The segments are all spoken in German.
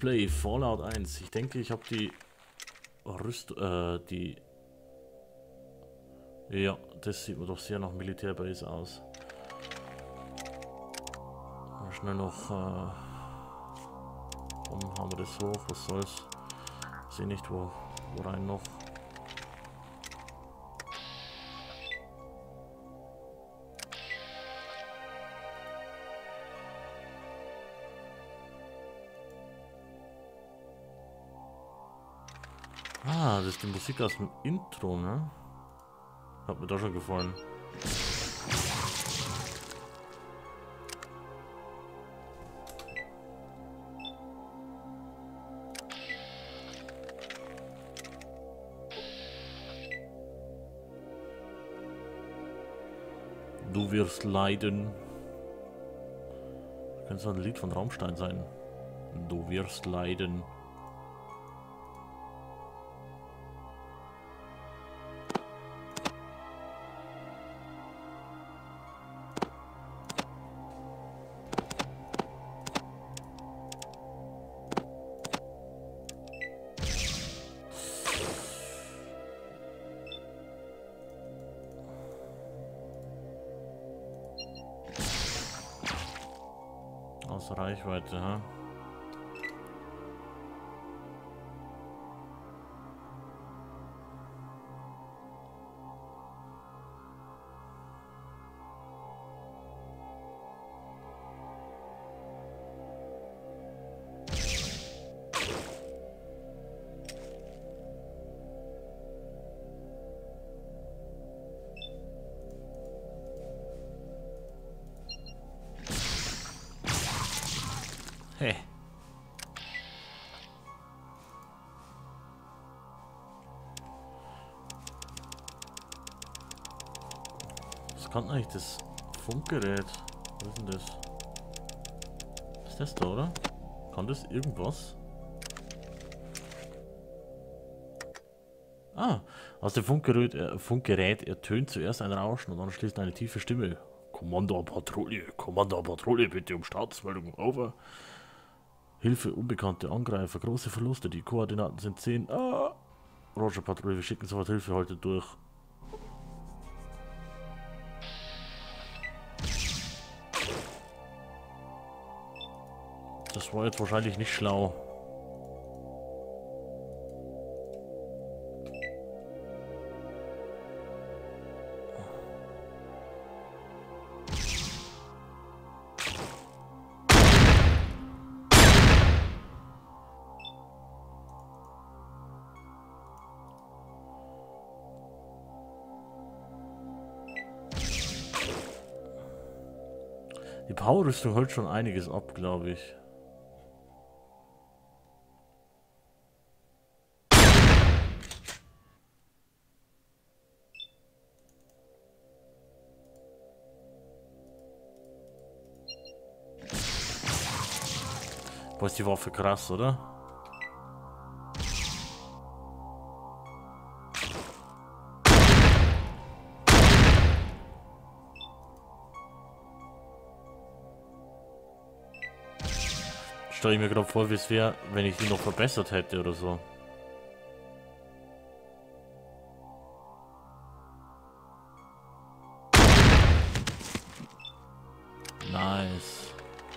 Display, Fallout 1. Ich denke, ich habe die Ja, das sieht mir doch sehr nach Militärbase aus. Mal schnell noch, warum haben wir das hoch? Was soll's? Ich sehe nicht, wo rein noch. Ah, das ist die Musik aus dem Intro, ne? Hat mir da schon gefallen. Du wirst leiden. Das könnte so ein Lied von Rammstein sein. Du wirst leiden. Aus Reichweite, ha? Hey. Was kann eigentlich das Funkgerät? Was ist denn das? Ist das da, oder? Kann das irgendwas? Ah, aus dem Funkgerät ertönt zuerst ein Rauschen und anschließend eine tiefe Stimme. Kommando Patrouille, bitte um Startmeldung, over. Hilfe, unbekannte Angreifer, große Verluste, die Koordinaten sind 10. Ah! Roger, Patrouille, wir schicken sofort Hilfe heute durch. Das war jetzt wahrscheinlich nicht schlau. Die Powerrüstung hält schon einiges ab, glaube ich. Boah, ist die Waffe krass, oder? Stelle ich mir gerade vor, wie es wäre, wenn ich die noch verbessert hätte oder so. Nice.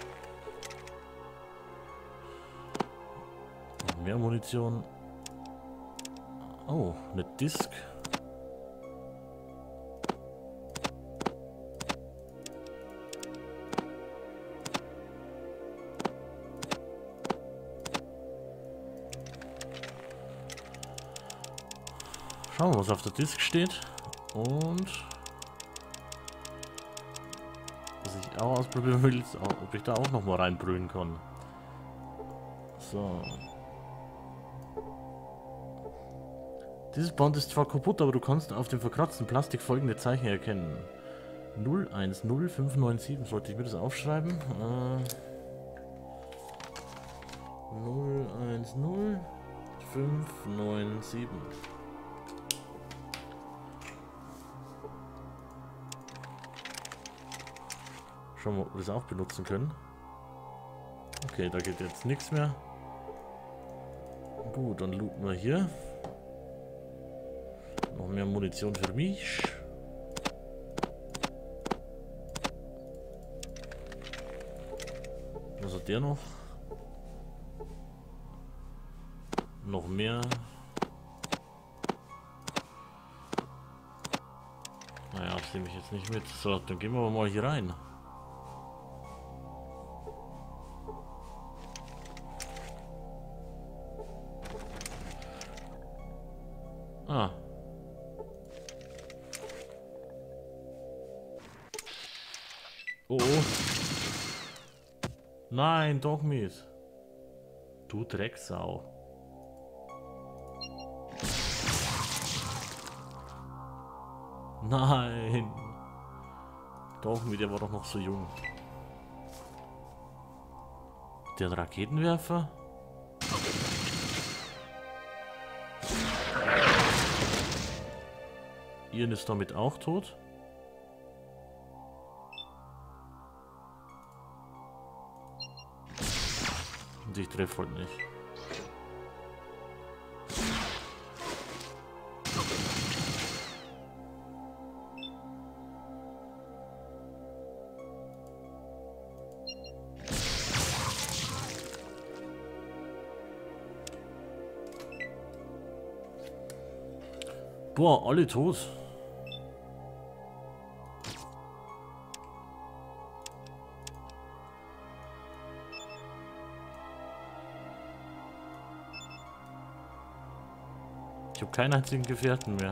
Noch mehr Munition. Oh, eine Disk. Schauen wir, was auf der Disk steht. Und was ich auch ausprobieren will, ist, ob ich da auch noch mal reinbrühen kann. So. Dieses Band ist zwar kaputt, aber du kannst auf dem verkratzten Plastik folgende Zeichen erkennen. 010597, sollte ich mir das aufschreiben? 010597. Schauen wir, ob wir das auch benutzen können. Okay, da geht jetzt nichts mehr. Gut, dann looten wir hier. Noch mehr Munition für mich. Was hat der noch? Noch mehr. Naja, das nehme ich jetzt nicht mit. So, dann gehen wir mal hier rein. Ah. Oh, oh. Nein, doch nicht. Du Drecksau. Nein. Doch mit, der war doch noch so jung. Der Raketenwerfer? Ian ist damit auch tot. Und ich treffe halt nicht. Boah, alle tot. Ich habe keinen einzigen Gefährten mehr.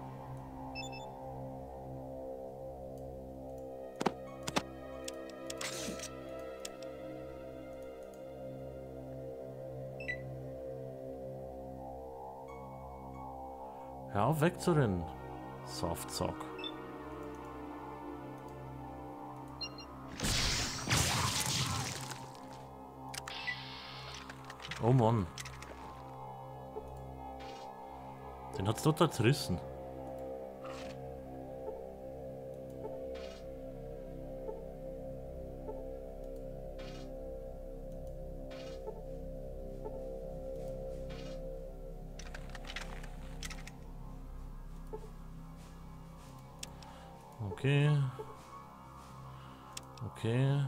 Hör auf wegzurennen. Softsock. Oh Mann. Den hat's total zerrissen. Okay. Okay.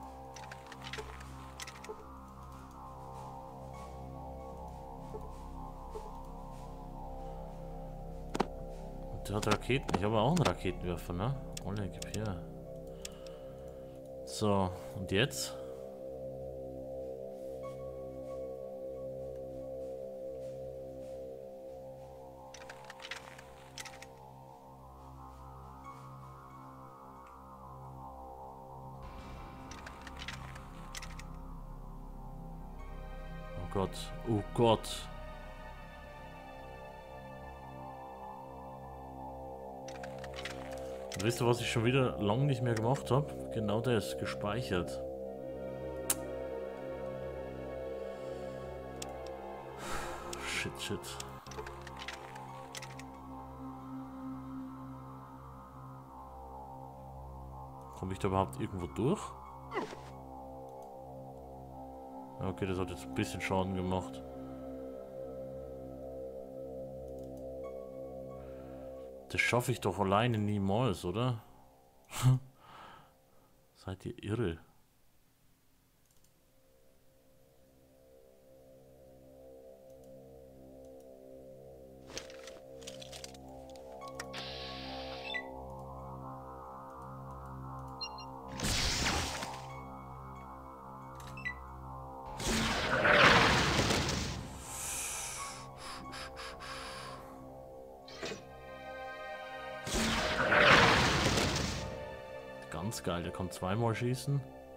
Der hat Raketen. Ich habe auch einen Raketenwerfer, ne? Olle, gib her. So, und jetzt? Oh Gott, oh Gott. Und wisst ihr, was ich schon wieder lange nicht mehr gemacht habe? Genau das, gespeichert. Shit, shit. Komme ich da überhaupt irgendwo durch? Okay, das hat jetzt ein bisschen Schaden gemacht. Das schaffe ich doch alleine niemals, oder? Seid ihr irre? Ganz geil, der kann zweimal schießen.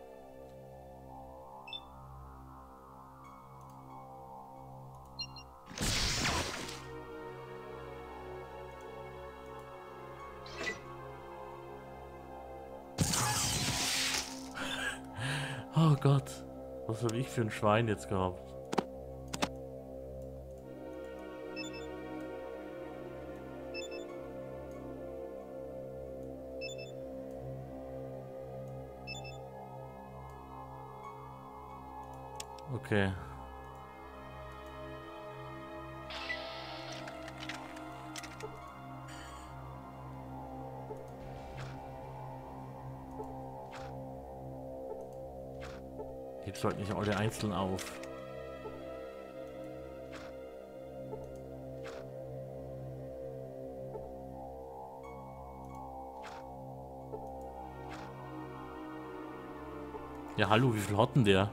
Oh Gott, was habe ich für ein Schwein jetzt gehabt? Okay. Heb's halt nicht alle einzeln auf. Ja, hallo, wie viel hat denn der?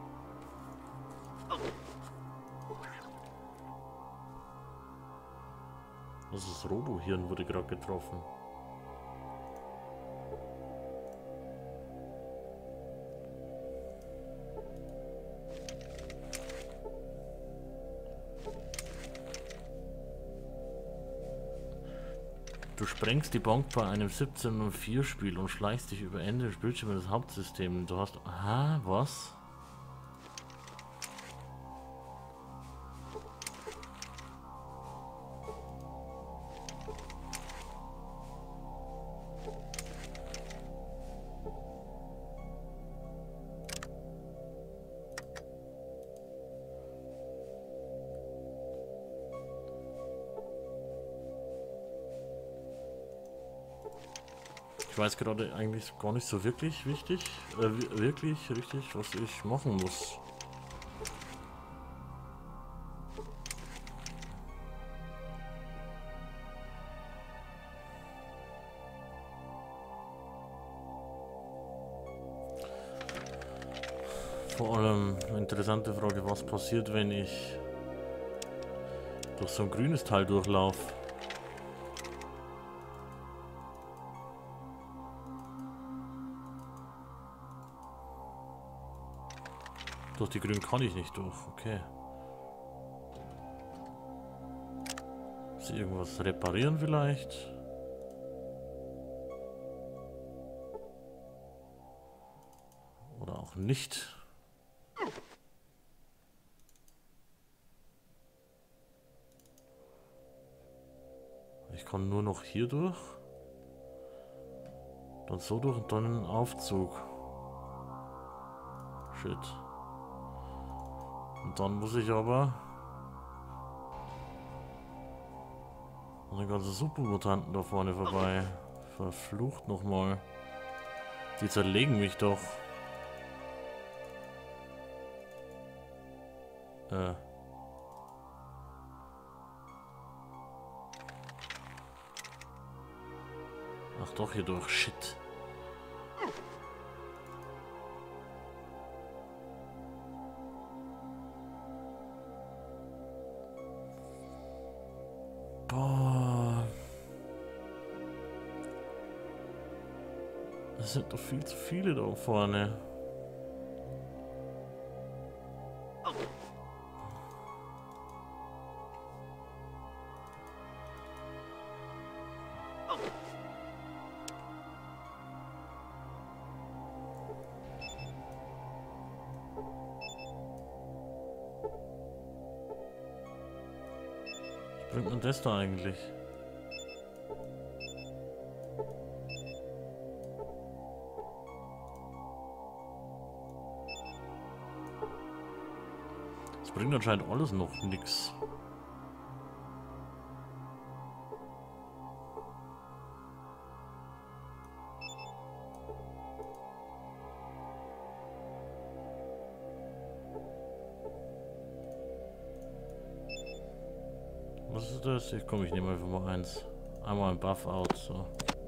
Das ist Robohirn, wurde gerade getroffen. Du sprengst die Bank bei einem 17:04 Spiel und schleichst dich über Ende des Bildschirms des Hauptsystems. Du hast... Aha, was? Ich weiß gerade eigentlich gar nicht so wirklich wichtig, wirklich richtig, was ich machen muss. Vor allem eine interessante Frage, was passiert, wenn ich durch so ein grünes Teil durchlaufe? Durch die grünen kann ich nicht durch, okay. Sie irgendwas reparieren vielleicht? Oder auch nicht? Ich kann nur noch hier durch. Dann so durch und dann einen Aufzug. Shit. Und dann muss ich aber an den ganzen Supermutanten da vorne vorbei. Verflucht nochmal. Die zerlegen mich doch. Ach doch, hier durch. Shit. Boah. Das sind doch viel zu viele da vorne. Was bringt man das da eigentlich? Das bringt anscheinend alles noch nix. Was ist das? Ich komme, ich nehme einfach mal eins. Einmal ein Buff out, so.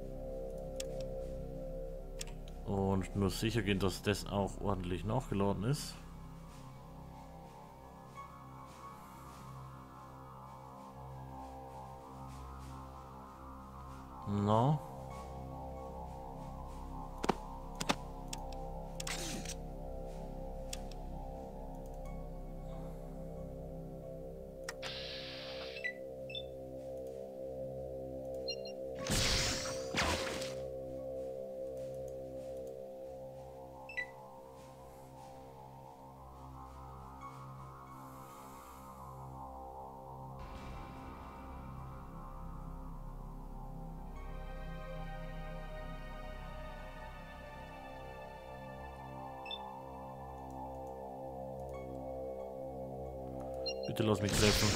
Und nur sicher gehen, dass das auch ordentlich nachgeladen ist. No. Bitte lass mich treffen.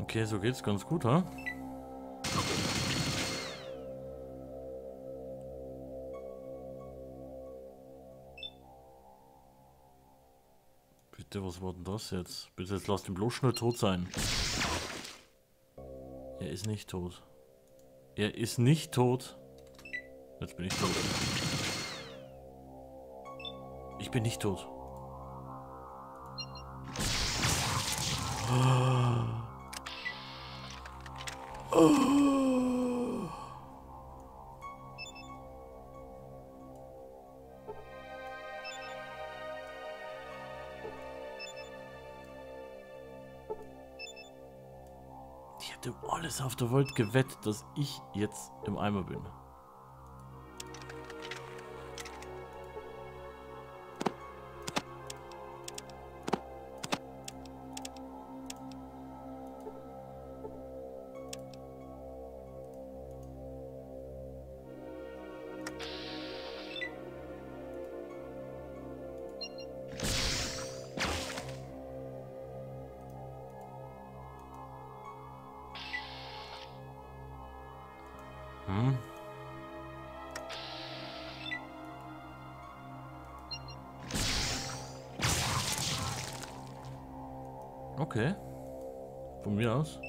Okay, so geht's ganz gut, ha? Bitte, was war denn das jetzt? Bitte, jetzt lasst ihn bloß schnell tot sein. Er ist nicht tot. Er ist nicht tot. Jetzt bin ich tot. Ich bin nicht tot. Ich hätte um alles auf der Welt gewettet, dass ich jetzt im Eimer bin. Hm. Okay. Von mir aus.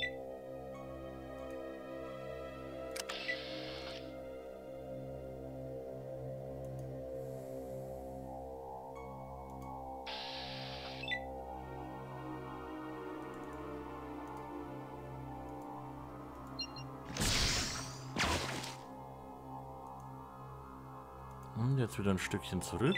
Und jetzt wieder ein Stückchen zurück.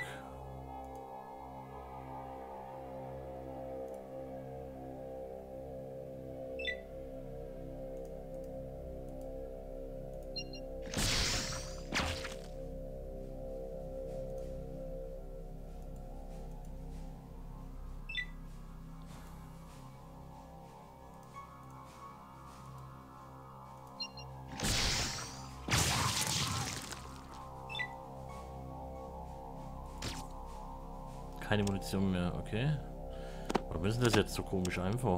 Keine Munition mehr, okay. Warum ist denn das jetzt so komisch einfach?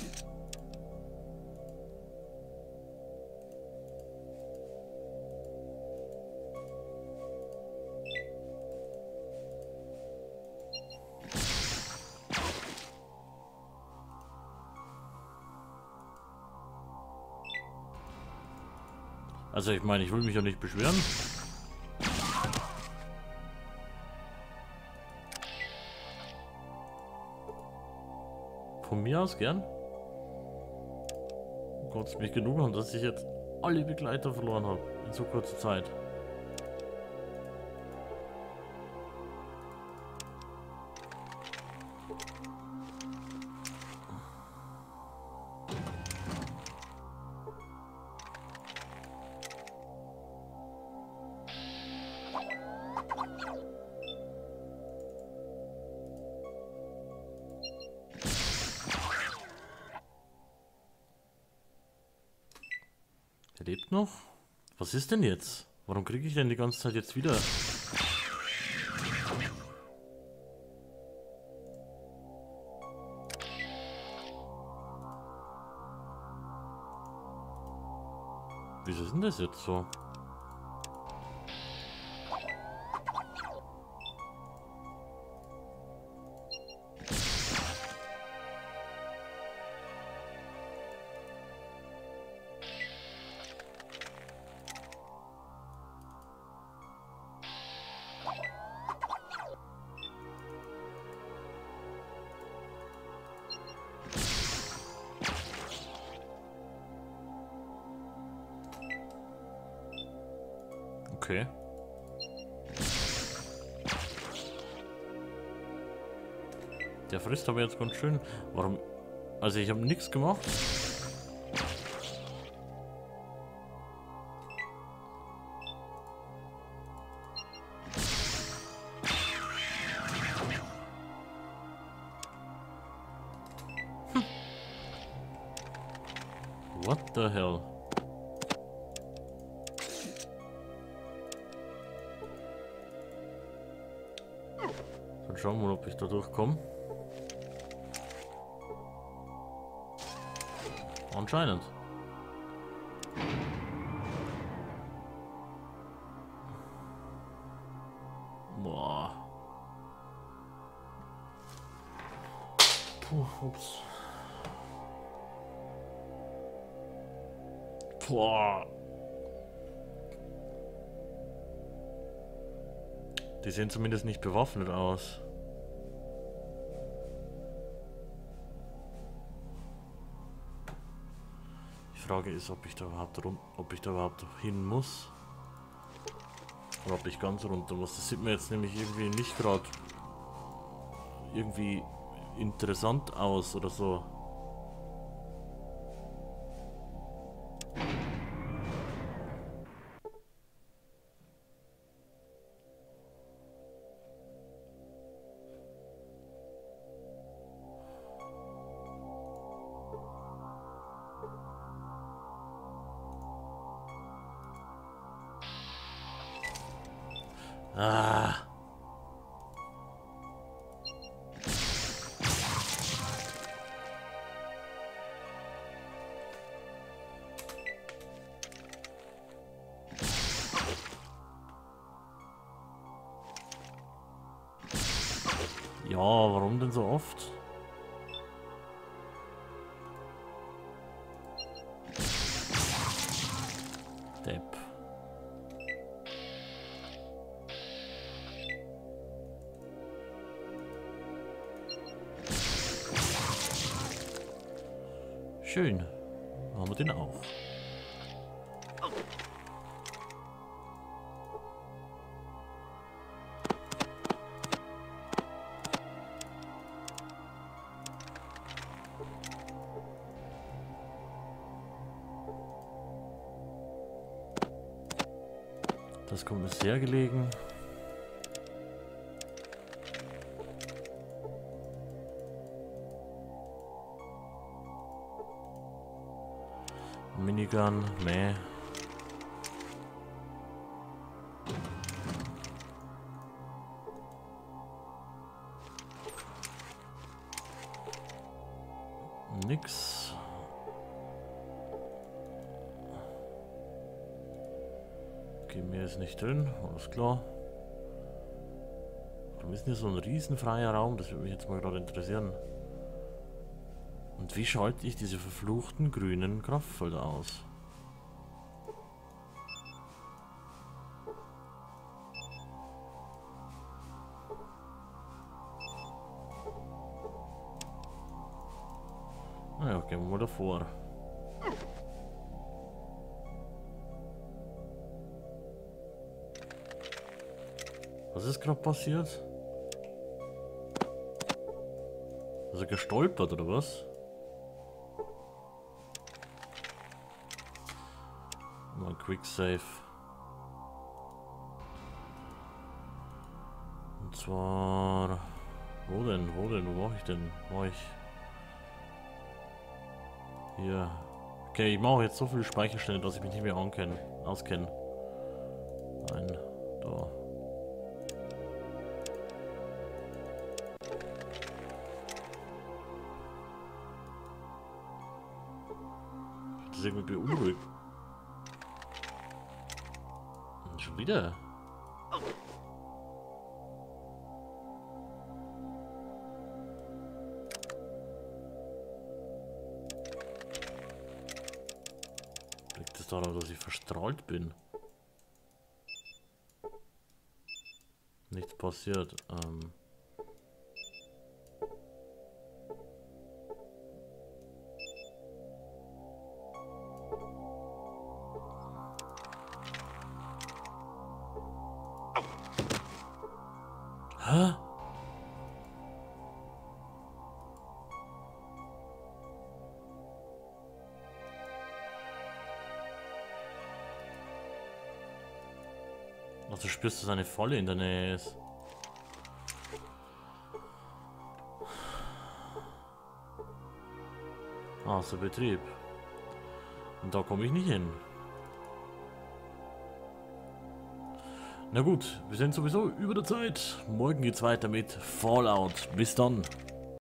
Also ich meine, ich will mich ja nicht beschweren. Von mir aus gern. Gott, es mich genug haben, dass ich jetzt alle Begleiter verloren habe in so kurzer Zeit. Er lebt noch? Was ist denn jetzt? Warum kriege ich denn die ganze Zeit jetzt wieder? Wieso ist denn das jetzt so? Okay. Der frisst aber jetzt ganz schön. Warum? Also ich habe nichts gemacht. What the hell? Dann schauen wir mal, ob ich da durchkomme. Anscheinend. Boah. Puh, ups. Boah. Die sehen zumindest nicht bewaffnet aus. Die Frage ist, ob ich da überhaupt hin muss. Oder ob ich ganz runter muss. Das sieht mir jetzt nämlich irgendwie nicht gerade irgendwie interessant aus oder so. Ah. Ja, warum denn so oft? Depp. Schön. Haben wir den auch. Das kommt mir sehr gelegen. Minigun, meh. Nix. Okay, mehr ist nicht drin, alles klar. Warum ist denn hier so ein riesenfreier Raum? Das würde mich jetzt mal gerade interessieren. Und wie schalte ich diese verfluchten grünen Kraftfelder aus? Naja, gehen wir mal davor. Was ist gerade passiert? Ist er gestolpert oder was? Mal Quick Save. Und zwar... Wo denn? Wo mache ich denn? Hier. Okay, ich mache jetzt so viele Speicherstellen, dass ich mich nicht mehr auskenne. Nein, da. Das ist irgendwie beunruhigt. Und schon wieder. Liegt es daran, dass ich verstrahlt bin? Nichts passiert. Hä? Also spürst du, dass eine Falle in der Nähe ist. Außer Betrieb. Und da komme ich nicht hin. Na gut, wir sind sowieso über der Zeit. Morgen geht's weiter mit Fallout. Bis dann.